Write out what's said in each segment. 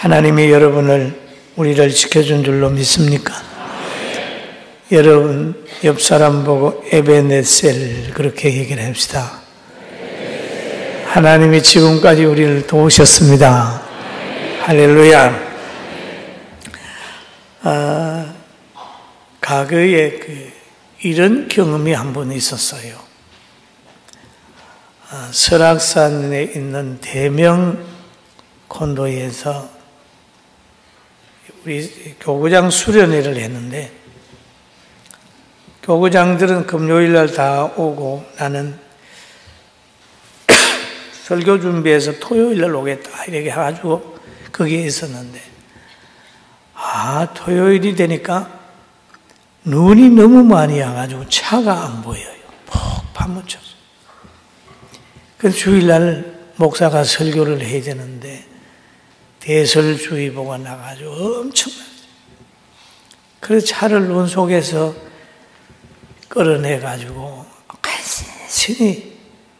하나님이 우리를 지켜준 줄로 믿습니까? 여러분 옆 사람 보고 에베네셀 그렇게 얘기를 합시다. 하나님이 지금까지 우리를 도우셨습니다. 할렐루야. 과거에 이런 경험이 한 번 있었어요. 설악산에 있는 대명 콘도에서 우리 교구장 수련회를 했는데, 교구장들은 금요일날 다 오고 나는 설교 준비해서 토요일날 오겠다 이렇게 해가지고 거기에 있었는데, 토요일이 되니까 눈이 너무 많이 와가지고 차가 안 보여요. 푹 파묻혀서. 그래서 주일날 목사가 설교를 해야 되는데 대설주의보가 나가지고 엄청나요. 그래서 차를 눈 속에서 끌어내가지고 간신히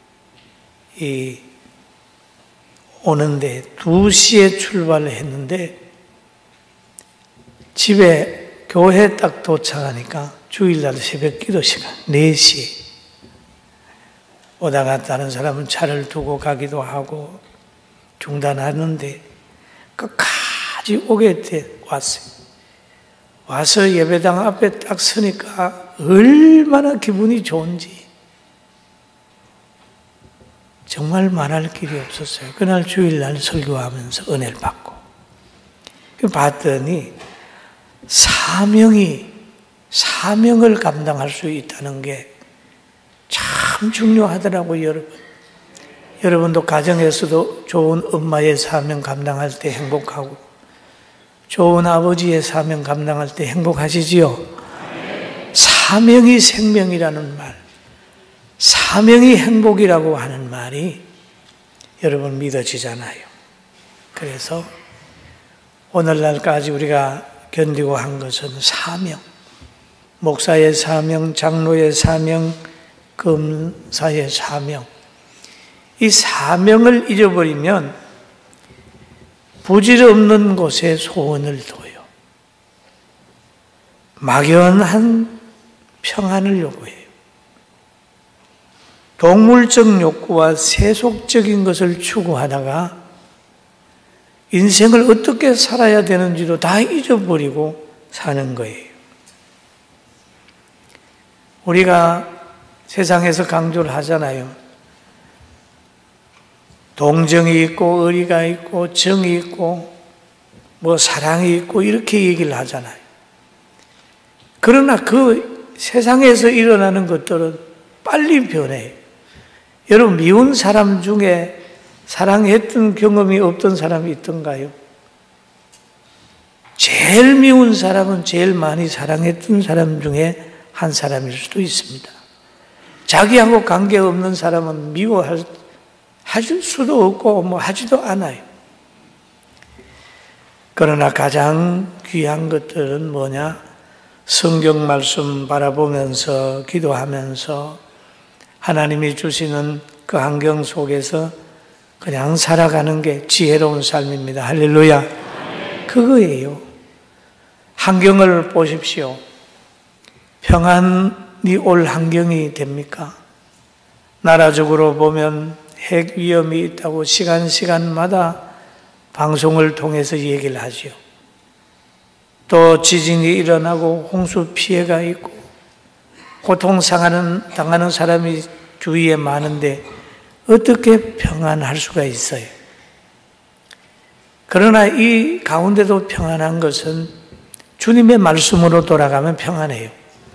오는데 2시에 출발을 했는데 집에 교회 딱 도착하니까 주일날 새벽 기도 시간 4시에 오다가 다른 사람은 차를 두고 가기도 하고 중단하는데 끝까지 오게 돼 왔어요. 와서 예배당 앞에 딱 서니까 얼마나 기분이 좋은지 정말 말할 길이 없었어요. 그날 주일날 설교하면서 은혜를 받고 봤더니 사명을 감당할 수 있다는 게 참 중요하더라고요, 여러분. 여러분도 가정에서도 좋은 엄마의 사명 감당할 때 행복하고 좋은 아버지의 사명 감당할 때 행복하시지요? 사명이 생명이라는 말, 사명이 행복이라고 하는 말이 여러분 믿어지잖아요. 그래서 오늘날까지 우리가 견디고 한 것은 사명, 목사의 사명, 장로의 사명, 검사의 사명. 이 사명을 잊어버리면 부질없는 곳에 소원을 둬요. 막연한 평안을 요구해요. 동물적 욕구와 세속적인 것을 추구하다가 인생을 어떻게 살아야 되는지도 다 잊어버리고 사는 거예요. 우리가 세상에서 강조를 하잖아요. 동정이 있고 의리가 있고 정이 있고 사랑이 있고 이렇게 얘기를 하잖아요. 그러나 그 세상에서 일어나는 것들은 빨리 변해요. 여러분 미운 사람 중에 사랑했던 경험이 없던 사람이 있던가요? 제일 미운 사람은 제일 많이 사랑했던 사람 중에 한 사람일 수도 있습니다. 자기하고 관계없는 사람은 미워할 수도 없고 하지도 않아요. 그러나 가장 귀한 것들은 뭐냐? 성경 말씀 바라보면서 기도하면서 하나님이 주시는 그 환경 속에서 그냥 살아가는 게 지혜로운 삶입니다. 할렐루야. 그거예요. 환경을 보십시오. 평안이 올 환경이 됩니까? 나라적으로 보면 핵 위험이 있다고 시간마다 방송을 통해서 얘기를 하죠. 또 지진이 일어나고 홍수 피해가 있고 고통당하는 사람이 주위에 많은데 어떻게 평안할 수가 있어요? 그러나 이 가운데도 평안한 것은 주님의 말씀으로 돌아가면 평안해요.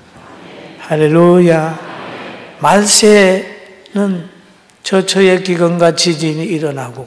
할렐루야. 말세는 저처의 기근과 지진이 일어나고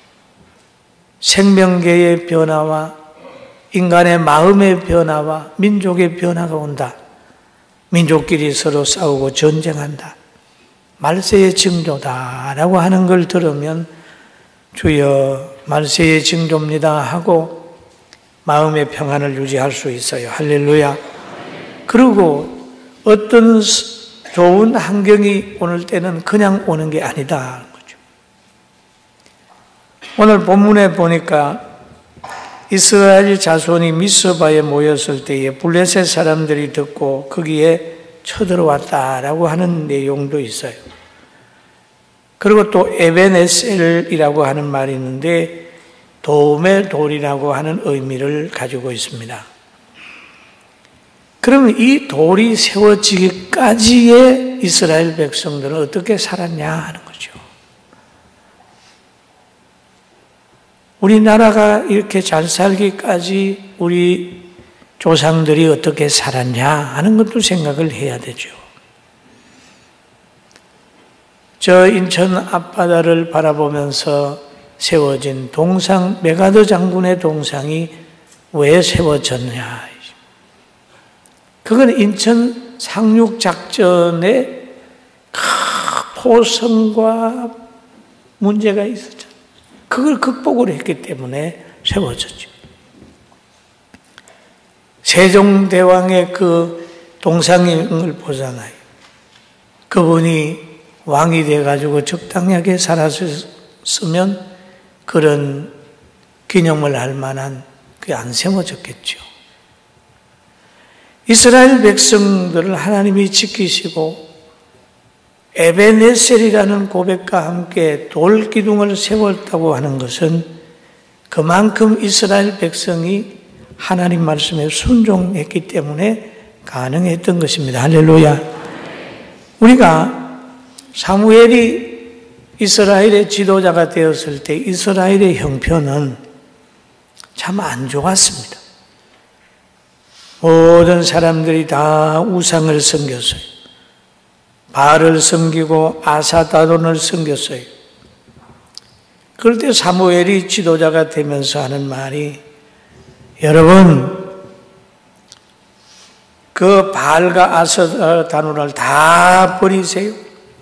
생명계의 변화와 인간의 마음의 변화와 민족의 변화가 온다. 민족끼리 서로 싸우고 전쟁한다. 말세의 징조다라고 하는 걸 들으면 주여 말세의 징조입니다 하고 마음의 평안을 유지할 수 있어요. 할렐루야. 그리고 어떤 좋은 환경이 오는 때는 그냥 오는 게 아니다. 오늘 본문에 보니까 이스라엘 자손이 미스바에 모였을 때에 블레셋 사람들이 듣고 거기에 쳐들어왔다라고 하는 내용도 있어요. 그리고 또 에벤에셀이라고 하는 말이 있는데 도움의 돌이라고 하는 의미를 가지고 있습니다. 그러면 이 돌이 세워지기까지의 이스라엘 백성들은 어떻게 살았냐 하는 거죠. 우리나라가 이렇게 잘 살기까지 우리 조상들이 어떻게 살았냐 하는 것도 생각을 해야 되죠. 저 인천 앞바다를 바라보면서 세워진 동상, 메가더 장군의 동상이 왜 세워졌냐. 그건 인천 상륙작전에 포성과 문제가 있었죠. 그걸 극복을 했기 때문에 세워졌죠. 세종대왕의 그 동상을 보잖아요. 그분이 왕이 돼가지고 적당하게 살았으면 그런 기념을 할 만한 그게 안 세워졌겠죠. 이스라엘 백성들을 하나님이 지키시고 에벤에셀이라는 고백과 함께 돌 기둥을 세웠다고 하는 것은 그만큼 이스라엘 백성이 하나님 말씀에 순종했기 때문에 가능했던 것입니다. 할렐루야. 우리가 사무엘이 이스라엘의 지도자가 되었을 때 이스라엘의 형편은 참 안 좋았습니다. 모든 사람들이 다 우상을 섬겼어요. 바알을 섬기고 아사다론을 섬겼어요. 그럴 때 사무엘이 지도자가 되면서 하는 말이, 여러분 그 바알과 아사다론을 다 버리세요.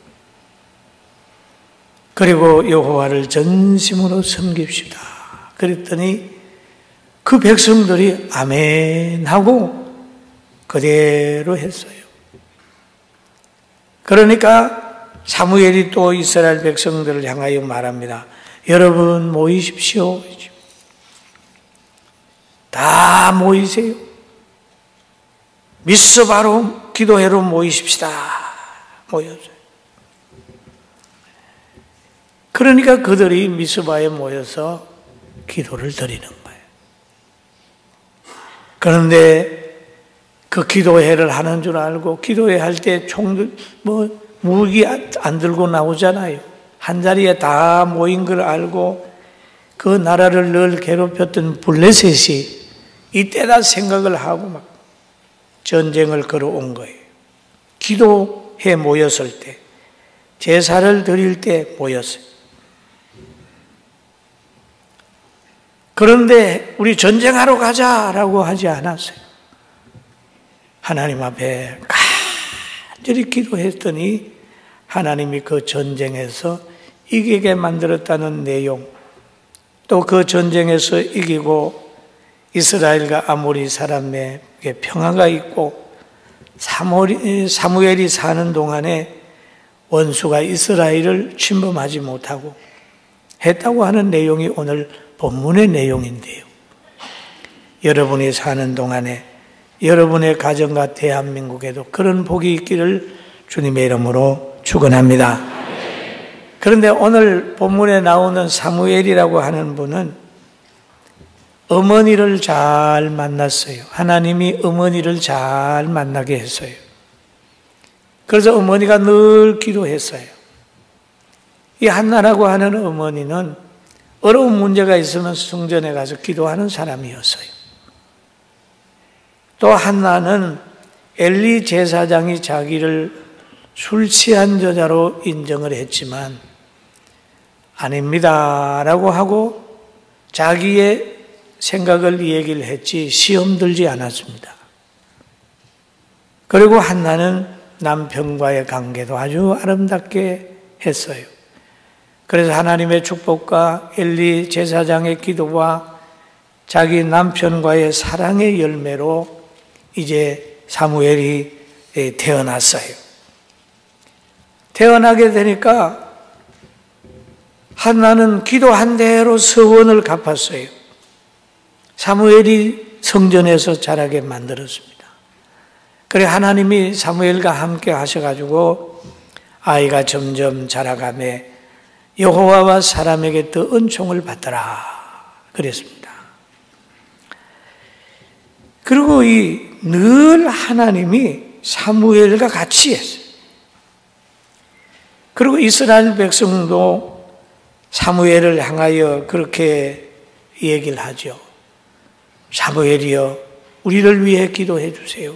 그리고 여호와를 전심으로 섬깁시다. 그랬더니 그 백성들이 아멘 하고 그대로 했어요. 그러니까 사무엘이 또 이스라엘 백성들을 향하여 말합니다. 여러분 모이십시오. 다 모이세요. 미스바로 기도회로 모이십시다. 모였어요. 그러니까 그들이 미스바에 모여서 기도를 드리는 거예요. 그런데 그 기도회를 하는 줄 알고 기도회 할 때 무기 안 들고 나오잖아요. 한 자리에 다 모인 걸 알고 그 나라를 늘 괴롭혔던 블레셋이 이때다 생각을 하고 막 전쟁을 걸어온 거예요. 기도회 모였을 때, 제사를 드릴 때 모였어요. 그런데 우리 전쟁하러 가자라고 하지 않았어요. 하나님 앞에 간절히 기도했더니 하나님이 그 전쟁에서 이기게 만들었다는 내용, 또 그 전쟁에서 이기고 이스라엘과 아모리 사람에게 평화가 있고 사무엘이 사는 동안에 원수가 이스라엘을 침범하지 못하고 했다고 하는 내용이 오늘 본문의 내용인데요. 여러분이 사는 동안에 여러분의 가정과 대한민국에도 그런 복이 있기를 주님의 이름으로 축원합니다. 그런데 오늘 본문에 나오는 사무엘이라고 하는 분은 어머니를 잘 만났어요. 하나님이 어머니를 잘 만나게 했어요. 그래서 어머니가 늘 기도했어요. 이 한나라고 하는 어머니는 어려운 문제가 있으면 성전에 가서 기도하는 사람이었어요. 또 한나는 엘리 제사장이 자기를 술 취한 여자로 인정을 했지만 아닙니다 라고 하고 자기의 생각을 얘기를 했지 시험 들지 않았습니다. 그리고 한나는 남편과의 관계도 아주 아름답게 했어요. 그래서 하나님의 축복과 엘리 제사장의 기도와 자기 남편과의 사랑의 열매로 이제 사무엘이 태어났어요. 태어나게 되니까 한나는 기도한 대로 서원을 갚았어요. 사무엘이 성전에서 자라게 만들었습니다. 그래 하나님이 사무엘과 함께 하셔가지고 아이가 점점 자라가며 여호와와 사람에게 더 은총을 받더라 그랬습니다. 그리고 늘 하나님이 사무엘과 같이 했어요. 그리고 이스라엘 백성도 사무엘을 향하여 그렇게 얘기를 하죠. 사무엘이여 우리를 위해 기도해 주세요.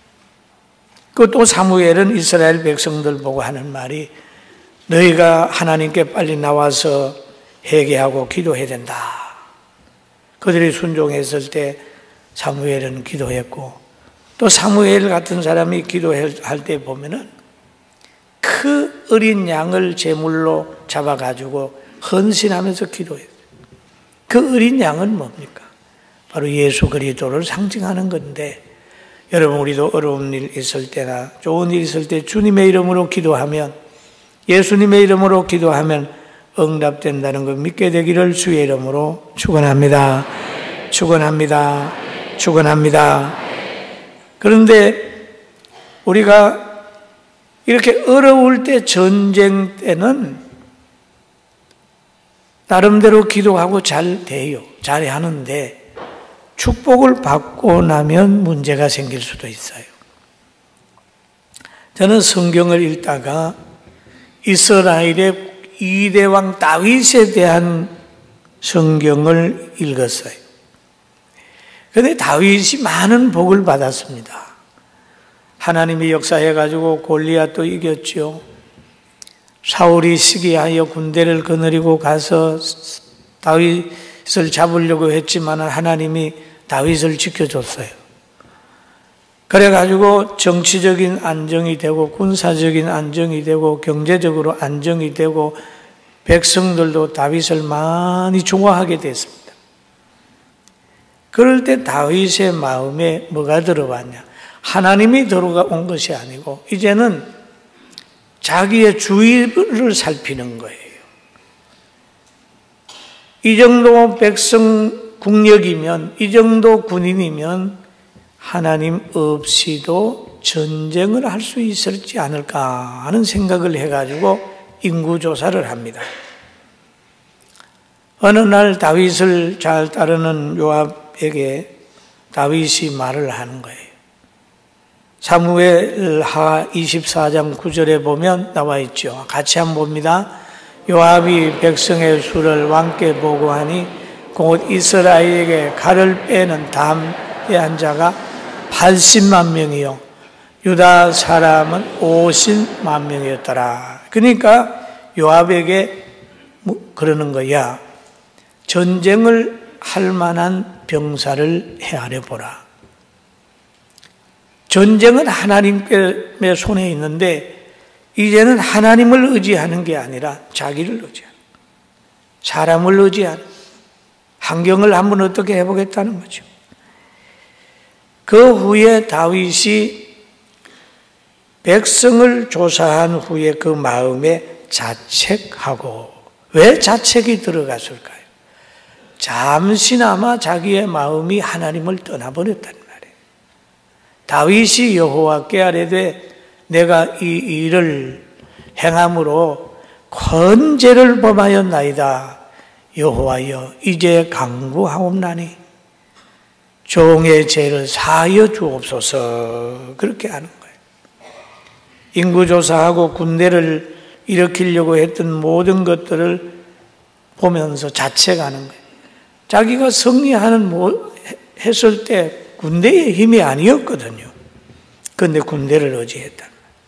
또 사무엘은 이스라엘 백성들 보고 하는 말이 너희가 하나님께 빨리 나와서 회개하고 기도해야 된다. 그들이 순종했을 때 사무엘은 기도했고 또 사무엘 같은 사람이 기도할 때 보면은 그 어린 양을 제물로 잡아가지고 헌신하면서 기도했어요. 그 어린 양은 뭡니까? 바로 예수 그리스도를 상징하는 건데 여러분 우리도 어려운 일 있을 때나 좋은 일 있을 때 주님의 이름으로 기도하면 예수님의 이름으로 기도하면 응답된다는 걸 믿게 되기를 주의 이름으로 축원합니다. 축원합니다. 축원합니다. 그런데 우리가 이렇게 어려울 때 전쟁 때는 나름대로 기도하고 잘 돼요. 잘 하는데 축복을 받고 나면 문제가 생길 수도 있어요. 저는 성경을 읽다가 이스라엘의 2대 왕 다윗에 대한 성경을 읽었어요. 그런데 다윗이 많은 복을 받았습니다. 하나님이 역사해가지고 골리앗도 이겼죠. 사울이 시기하여 군대를 거느리고 가서 다윗을 잡으려고 했지만 하나님이 다윗을 지켜줬어요. 그래가지고 정치적인 안정이 되고 군사적인 안정이 되고 경제적으로 안정이 되고 백성들도 다윗을 많이 좋아하게 됐습니다. 그럴 때 다윗의 마음에 뭐가 들어왔냐? 하나님이 들어온 것이 아니고 이제는 자기의 주의를 살피는 거예요. 이 정도 백성 국력이면 이 정도 군인이면 하나님 없이도 전쟁을 할 수 있을지 않을까 하는 생각을 해가지고 인구조사를 합니다. 어느 날 다윗을 잘 따르는 요압에게 다윗이 말을 하는 거예요. 사무엘하 24장 9절에 보면 나와 있죠. 같이 한번 봅니다. 요압이 백성의 수를 왕께 보고하니 곧 이스라엘에게 칼을 빼는 담대한 자가 80만 명이요 유다 사람은 50만 명이었더라. 그러니까 요압에게 그러는 거야. 전쟁을 할 만한 병사를 헤아려 보라. 전쟁은 하나님의 손에 있는데 이제는 하나님을 의지하는 게 아니라 자기를 의지하는, 사람을 의지하는, 환경을 한번 어떻게 해보겠다는 거죠. 그 후에 다윗이 백성을 조사한 후에 그 마음에 자책하고, 왜 자책이 들어갔을까요? 잠시나마 자기의 마음이 하나님을 떠나버렸단 말이에요. 다윗이 여호와께 아뢰되 내가 이 일을 행함으로 큰 죄를 범하였나이다. 여호와여 이제 간구하옵나니 종의 죄를 사하여 주옵소서. 그렇게 하는 거예요. 인구조사하고 군대를 일으키려고 했던 모든 것들을 보면서 자책하는 거예요. 자기가 승리하는 했을 때 군대의 힘이 아니었거든요. 그런데 군대를 의지했다.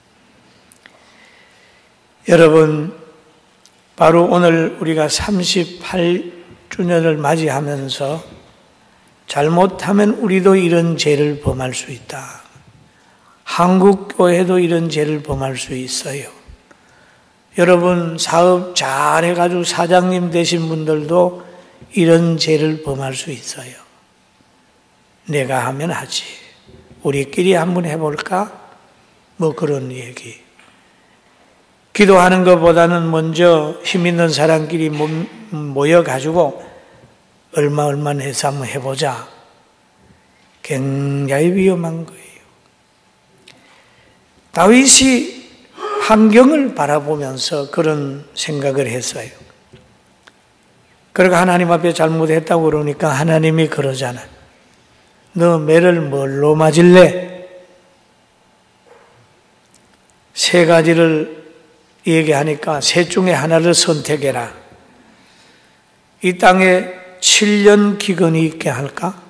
여러분, 바로 오늘 우리가 38주년을 맞이하면서 잘못하면 우리도 이런 죄를 범할 수 있다. 한국 교회도 이런 죄를 범할 수 있어요. 여러분 사업 잘 해가지고 사장님 되신 분들도 이런 죄를 범할 수 있어요. 내가 하면 하지. 우리끼리 한번 해볼까? 뭐 그런 얘기. 기도하는 것보다는 먼저 힘 있는 사람끼리 모여가지고 얼마 내서 한번 해보자. 굉장히 위험한 거예요. 다윗이 환경을 바라보면서 그런 생각을 했어요. 그러니까 하나님 앞에 잘못했다고 그러니까 하나님이 그러잖아. 너 매를 뭘로 맞을래? 세 가지를 얘기하니까 셋 중에 하나를 선택해라. 이 땅에 7년 기근이 있게 할까?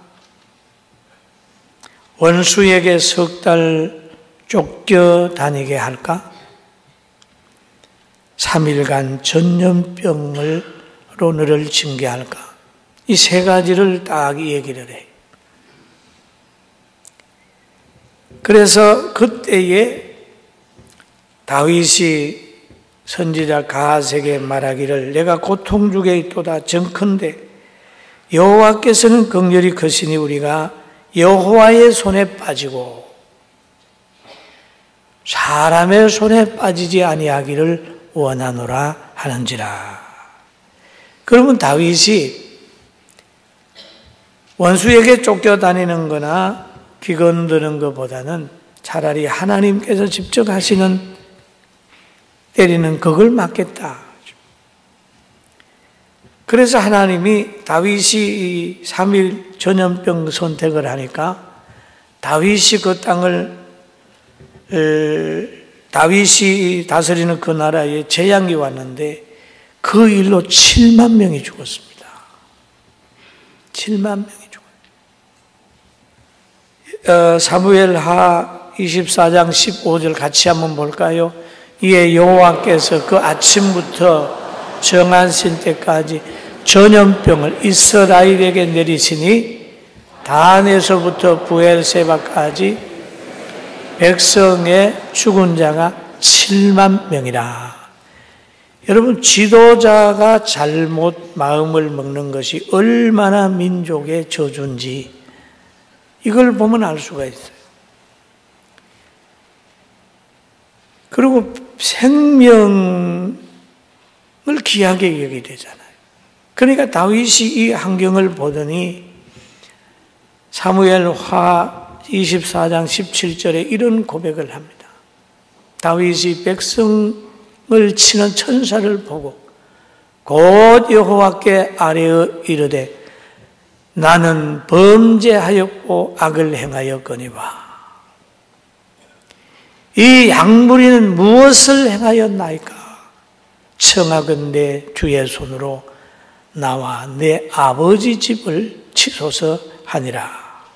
원수에게 석 달 쫓겨다니게 할까? 3일간 전염병으로 너를 징계할까? 이 세 가지를 딱 얘기를 해. 그래서 그때에 다윗이 선지자 갓에게 말하기를 내가 고통 중에 있도다 정컨대 여호와께서는 긍휼이 크시니 우리가 여호와의 손에 빠지고 사람의 손에 빠지지 아니하기를 원하노라 하는지라. 그러면 다윗이 원수에게 쫓겨다니는 거나 기근 드는 것보다는 차라리 하나님께서 직접 하시는 때리는 그걸 맞겠다. 그래서 하나님이 다윗이 이 3일 전염병 선택을 하니까 다윗이 그 땅을 다윗이 다스리는 그 나라에 재앙이 왔는데 그 일로 7만 명이 죽었습니다. 7만 명이 죽어요. 사무엘하 24장 15절 같이 한번 볼까요? 이에 여호와께서 그 아침부터 정하신 때까지 전염병을 이스라엘에게 내리시니 단에서부터 부엘세바까지 백성의 죽은 자가 7만 명이라. 여러분, 지도자가 잘못 마음을 먹는 것이 얼마나 민족의 저주인지 이걸 보면 알 수가 있어요. 그리고 생명을 귀하게 여기게 되잖아요. 그러니까 다윗이 이 환경을 보더니 사무엘하 24장 17절에 이런 고백을 합니다. 다윗이 백성을 치는 천사를 보고 곧 여호와께 아뢰어 이르되 나는 범죄하였고 악을 행하였거니와 이 양무리는 무엇을 행하였나이까? 청하건대 주의 손으로 나와 내 아버지 집을 치소서 하니라.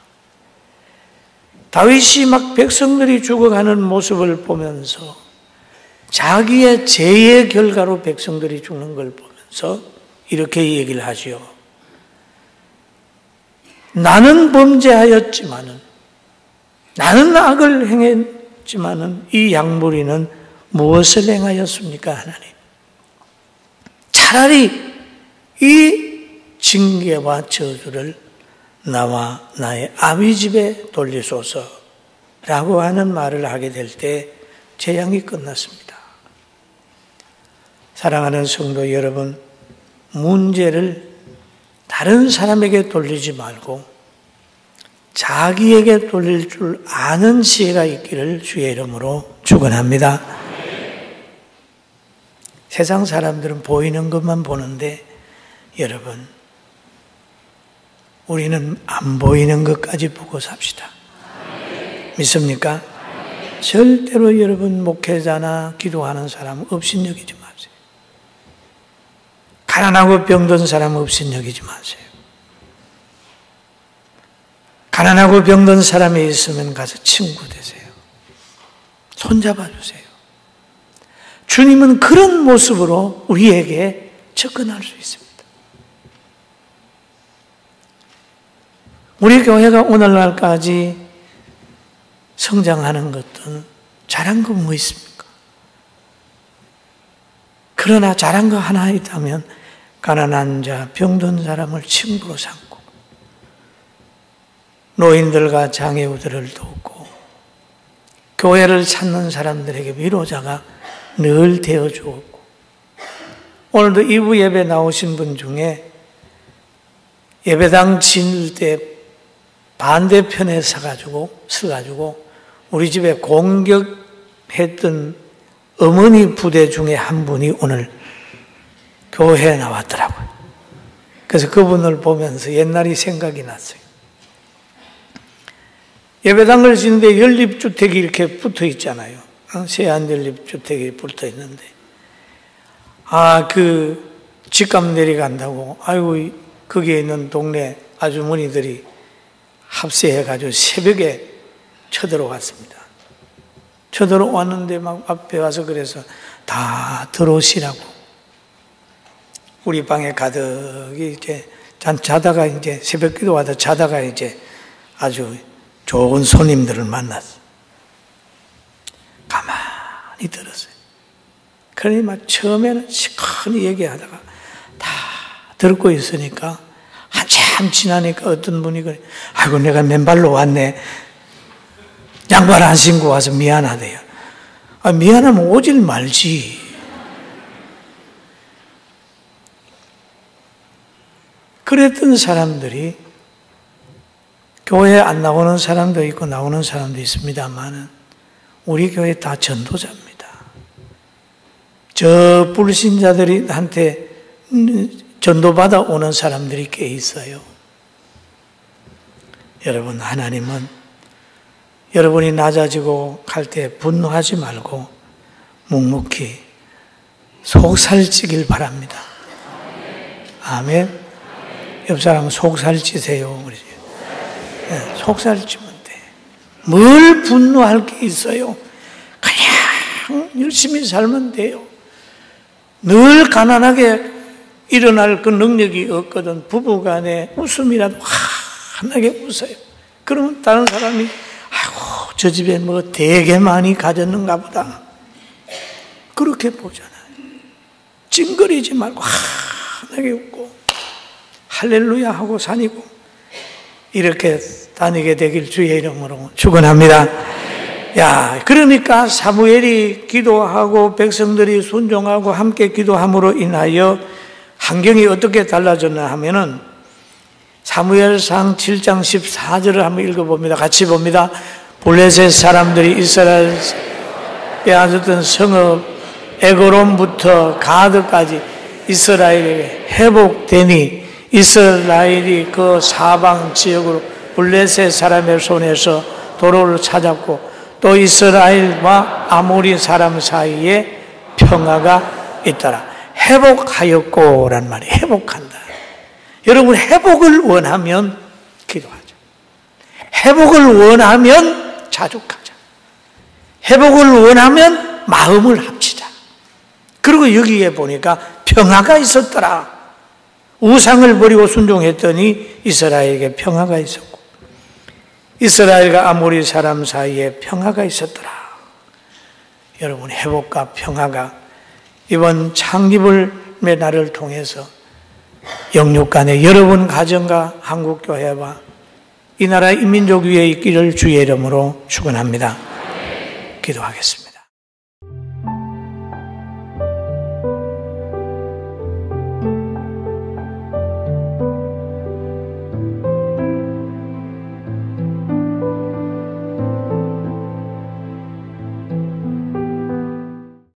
다윗이 막 백성들이 죽어가는 모습을 보면서 자기의 죄의 결과로 백성들이 죽는 걸 보면서 이렇게 얘기를 하지요. 나는 범죄하였지만은 나는 악을 행했지만은 이 양무리는 무엇을 행하였습니까? 하나님. 차라리 이 징계와 저주를 나와 나의 아비 집에 돌리소서라고 하는 말을 하게 될 때 재앙이 끝났습니다. 사랑하는 성도 여러분, 문제를 다른 사람에게 돌리지 말고 자기에게 돌릴 줄 아는 지혜가 있기를 주의 이름으로 축원합니다. 세상 사람들은 보이는 것만 보는데 여러분, 우리는 안 보이는 것까지 보고 삽시다. 믿습니까? 절대로 여러분 목회자나 기도하는 사람 업신여기지 마세요. 가난하고 병든 사람 업신여기지 마세요. 가난하고 병든 사람이 있으면 가서 친구 되세요. 손잡아 주세요. 주님은 그런 모습으로 우리에게 접근할 수 있습니다. 우리 교회가 오늘날까지 성장하는 것은 잘한 거 뭐 있습니까? 그러나 잘한 거 하나 있다면 가난한 자, 병든 사람을 친구로 삼고 노인들과 장애우들을 돕고 교회를 찾는 사람들에게 위로자가 늘 되어 주었고 오늘도 2부 예배 나오신 분 중에 예배당 지을 때 반대편에 서가지고 우리 집에 공격했던 어머니 부대 중에 한 분이 오늘 교회에 나왔더라고요. 그래서 그분을 보면서 옛날이 생각이 났어요. 예배당을 짓는데 연립주택이 이렇게 붙어 있잖아요. 세안 연립주택이 붙어 있는데, 그 집값 내려간다고, 아이고, 거기에 있는 동네 아주머니들이 합세해가지고 새벽에 쳐들어왔습니다. 쳐들어왔는데 막 앞에 와서 그래서 다 들어오시라고. 우리 방에 가득히 이제 자다가 이제 새벽 기도하다 자다가 이제 아주 좋은 손님들을 만났어. 가만히 들었어요. 그러니 막 처음에는 시커니 얘기하다가 다 듣고 있으니까 한참 지나니까 어떤 분이 그래, 아이고 내가 맨발로 왔네. 양말 안 신고 와서 미안하대요. 미안하면 오질 말지. 그랬던 사람들이 교회에 안 나오는 사람도 있고 나오는 사람도 있습니다만 우리 교회 다 전도자입니다. 저 불신자들한테 전도받아 오는 사람들이 꽤 있어요. 여러분, 하나님은 여러분이 낮아지고 갈 때 분노하지 말고 묵묵히 속살찌길 바랍니다. 아멘. 옆 사람은 속살찌세요. 네, 속살찌면 돼. 뭘 분노할 게 있어요? 그냥 열심히 살면 돼요. 늘 가난하게 일어날 그 능력이 없거든. 부부간에 웃음이라도 환하게 웃어요. 그러면 다른 사람이 아이고 저 집에 뭐 되게 많이 가졌는가 보다. 그렇게 보잖아요. 찡그리지 말고 환하게 웃고 할렐루야 하고 다니고 이렇게 다니게 되길 주의 이름으로 축원합니다. 야, 그러니까 사무엘이 기도하고 백성들이 순종하고 함께 기도함으로 인하여 환경이 어떻게 달라졌나 하면은 사무엘상 7장 14절을 한번 읽어봅니다. 같이 봅니다. 블레셋 사람들이 이스라엘 빼앗았던 성읍 에그론부터 가드까지 이스라엘에게 회복되니 이스라엘이 그 사방 지역으로 블레셋 사람의 손에서 도로를 찾았고 또 이스라엘과 아모리 사람 사이에 평화가 있더라. 회복하였고 란 말이 회복한다. 여러분, 회복을 원하면 기도하자. 회복을 원하면 자족하자. 회복을 원하면 마음을 합치자. 그리고 여기에 보니까 평화가 있었더라. 우상을 버리고 순종했더니 이스라엘에게 평화가 있었고 이스라엘과 아모리 사람 사이에 평화가 있었더라. 여러분, 회복과 평화가 이번 창립의 날을 통해서 영육 간에 여러분 가정과 한국교회와 이 나라 인민족 위에 있기를 주의 이름으로 축원합니다. 기도하겠습니다.